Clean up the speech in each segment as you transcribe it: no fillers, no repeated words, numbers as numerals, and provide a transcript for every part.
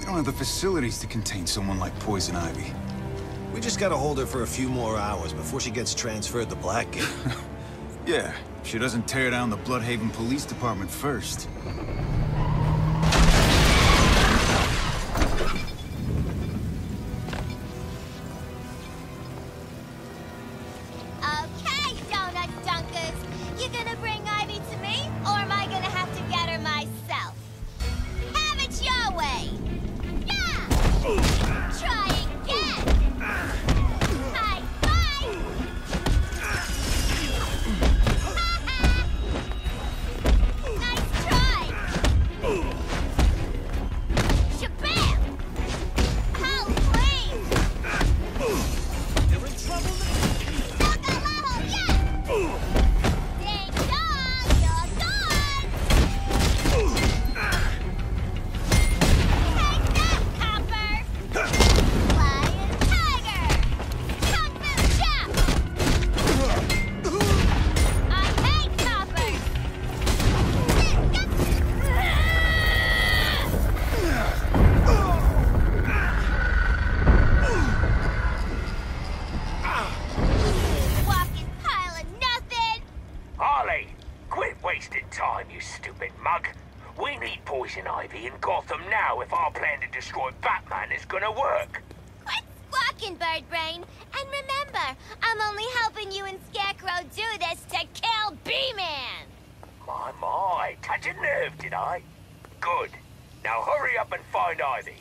They don't have the facilities to contain someone like Poison Ivy. We just gotta hold her for a few more hours before she gets transferred to Blackgate. Yeah, if she doesn't tear down the Bloodhaven Police Department first. Okay, donut dunkers. You gonna bring Ivy to me, or am I gonna have to get her myself? Have it your way! Yeah! Try again! High five! Nice try! Shabam! How clean! You're in trouble now? Knock-a-laho, yeah! Ding dong, you're gone! Take that, copper! Flying tiger! Kung Fu chop! I hate coppers! Walking pile of nothing! Harley, quit wasting time, you stupid mug. We need Poison Ivy in Gotham now if our plan to destroy Batman is gonna work. Quit squawking, Bird Brain! And remember, I'm only helping you and Scarecrow do this to kill B-Man! My, touch a nerve, did I? Good. Now hurry up and find Ivy.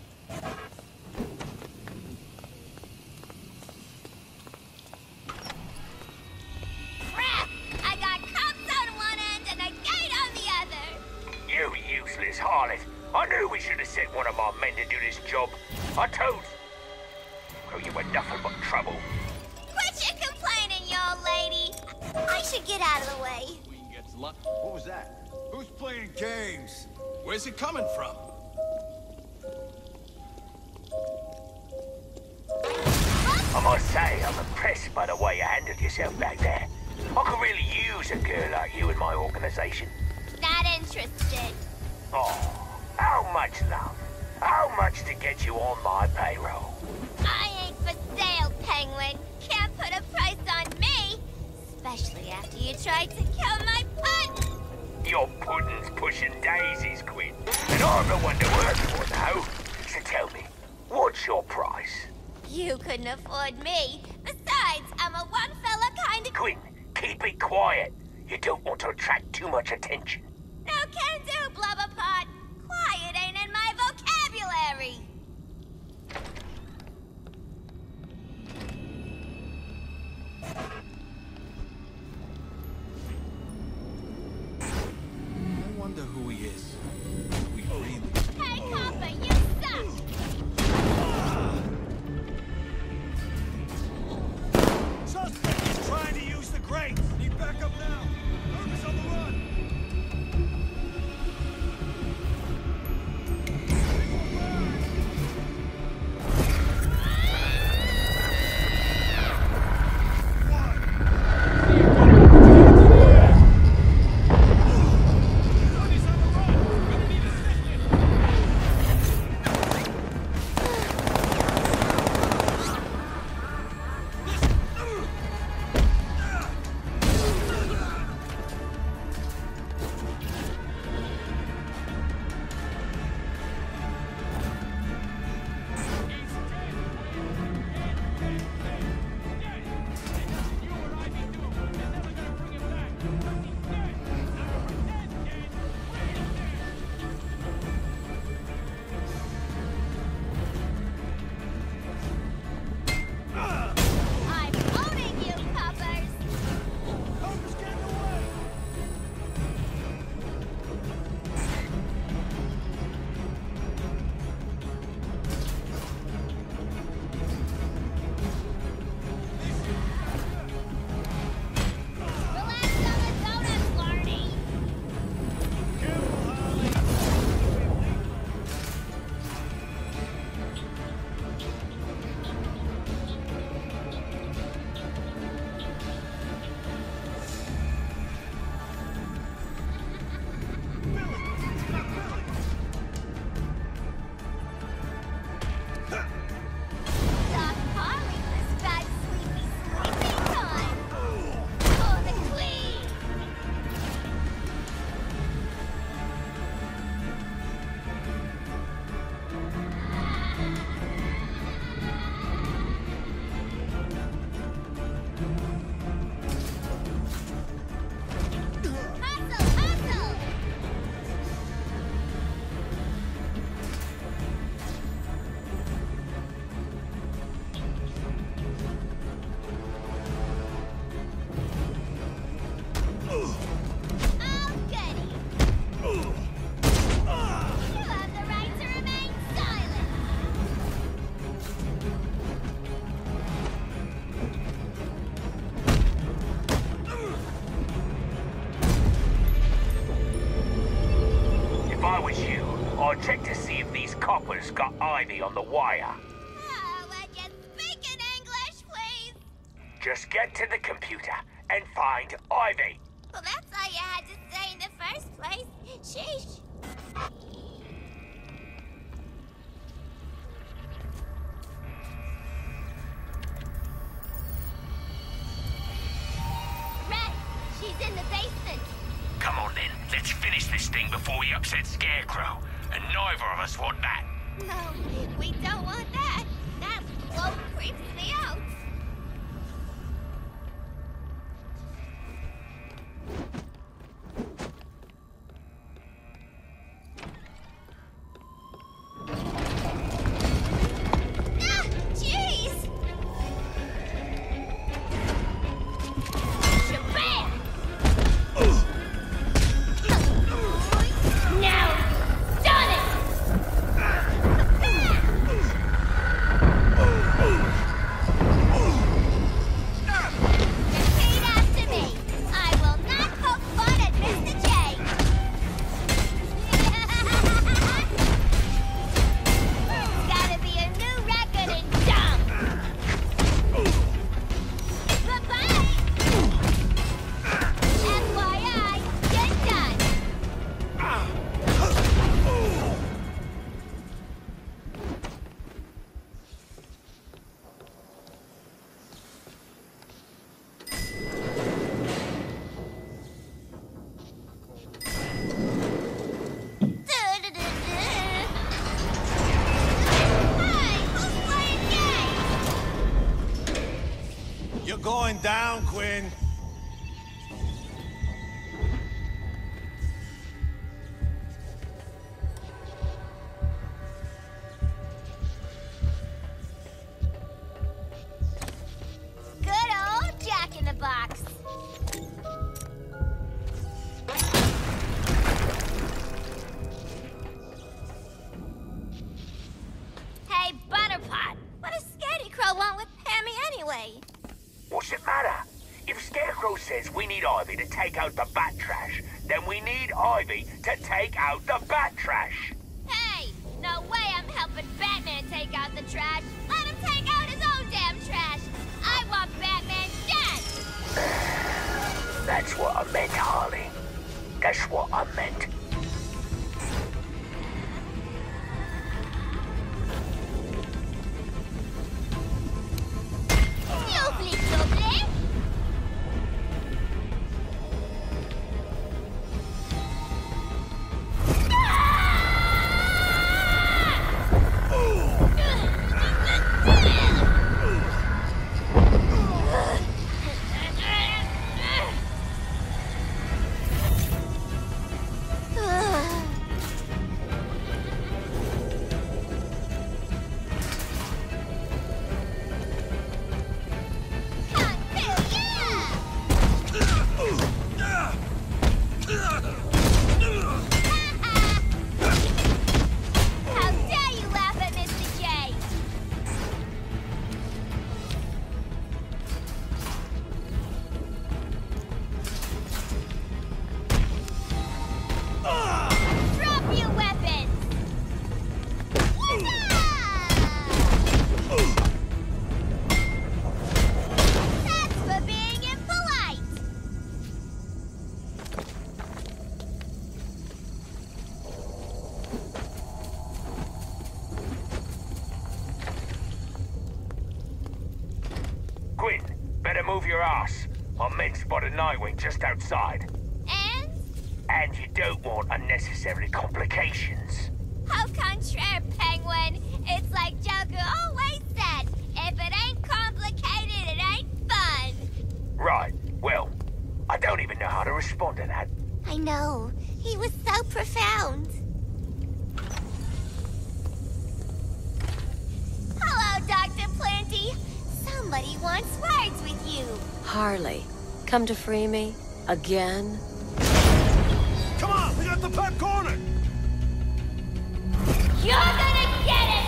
Crap! I got cops on one end and a gate on the other! You useless harlot. I knew we should have sent one of our men to do this job. I told you. You were nothing but trouble. Quit your complaining, you old lady! I should get out of the way. What was that? Who's playing games? Where's it coming from? I must say, I'm impressed by the way you handled yourself back there. I could really use a girl like you in my organization. Not interested. Oh, how much love? How much to get you on my payroll? I ain't for sale, Penguin. Can't put a price on me. Especially after you tried to kill my puddin'. Your pudding's pushing daisies, Quinn. And I'm the one to work for now. So tell me, what's your price? You couldn't afford me. Besides, I'm a one-fella kind of... Quinn, keep it quiet. You don't want to attract too much attention. No can do, Blubberpot. Quiet ain't in my vocabulary. I wonder who he is. We really... Hey, Copper, you suck! Suspect is trying to use the grate. Need backup now. Herb is on the run. Doctor's got Ivy on the wire. Oh, would you speak in English, please? Just get to the computer and find Ivy. Well, that's all you had to say in the first place. Sheesh. Red, she's in the basement. Come on then, let's finish this thing before we upset Scarecrow. And neither of us want that. No, we don't want that. That float creeps me out. Ah, jeez! Shabam! Now you've done it! Repeat after me. I will not poke fun at Mr. J. Gotta be a new record and jump. Bye-bye. FYI, you're done. Hey, who's playing games? You're going down, Quinn. Good old Jack in the Box. Hey, Butterpot, what does Scarecrow want with Pammy anyway? What's it matter? If Scarecrow says we need Ivy to take out the bat trash, then we need Ivy to take out the bat trash. Hey, no way I'm helping Batman take out the trash. Let him take out his own damn trash. I want Batman dead. That's what I meant, Harley. That's what I meant. Doubly, doubly. How dare you laugh at Mr. J? Drop your weapons! That's for being impolite! Quinn, better move your ass. Our men spotted Nightwing just outside. And? And you don't want unnecessary complications. How contraire, Penguin! It's like Joker always said, if it ain't complicated, it ain't fun! Right, well, I don't even know how to respond to that. I know. He was so profound. Hello, Dr. Planty. Somebody wants words with you. Harley, come to free me? Again? Come on, we got the back corner. You're gonna get it!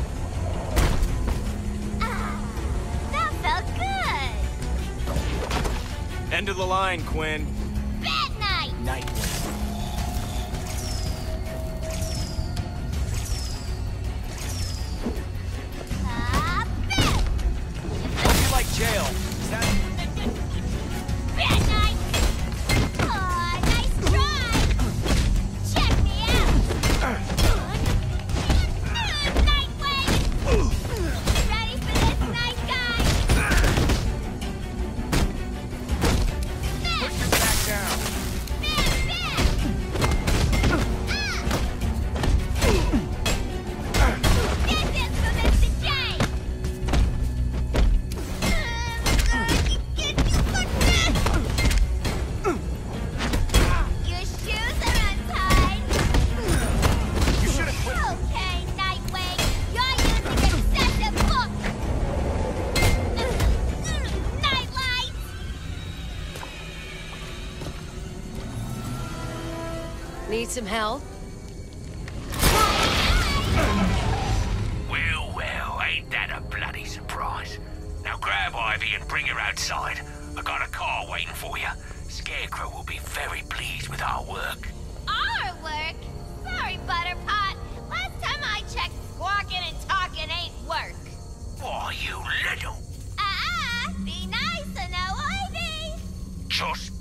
That felt good. End of the line, Quinn. Bad night! Nightwing. Bad! Hope you like jail. Is that... Bad night! Aw, nice try! Check me out! Nightwing! Ready for this, nice guy? Push your back down. Bad, bad! This is for Mr. J! Your shoes are untied. You should have quit. Okay, Nightwing, you're using excessive force. Nightlight. Need some help? Well, ain't that a bloody surprise? Now grab Ivy and bring her outside. I got a car waiting for you. Scarecrow will be very pleased with our work. Our work? Sorry, Butterpot. Last time I checked, squawking and talking ain't work. Why, you little... Be nice, no Ivy. Just